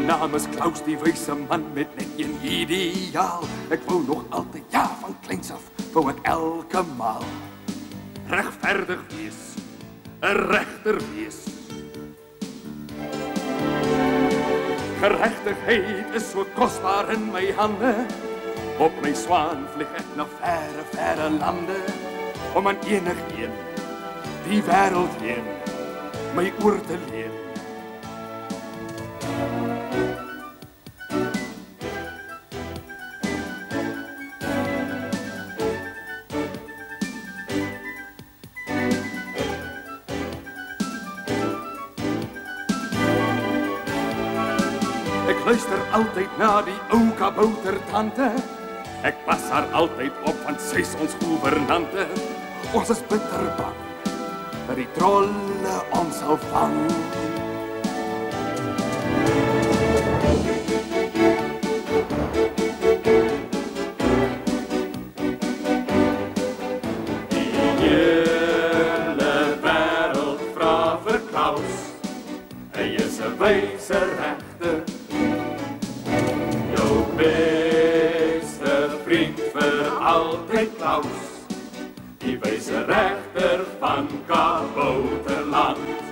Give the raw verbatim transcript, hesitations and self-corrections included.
naam is Klaus, die wyse man met net een ideaal. Ek wou nog altyd, ja, van kleins af, wou ek elke maal regverdig wees, 'n regter wees. Geregtigheid is so kosbaar in my hande. Op my swaan vlieg ek na verre, verre lande, om aan enigeen die wêreld heen my oor te leen. Ek luister altyd na die ou kaboutertante. Ek pas haar altyd op, want sy is ons gouvernante. Ons is bitter bang dat die trolle ons sal vang. Die hele wêreld vra vir Klaus. Hy is 'n wyse regter. Jou beste vriend vir altyd Klaus, die wyse regter van Kabouterland.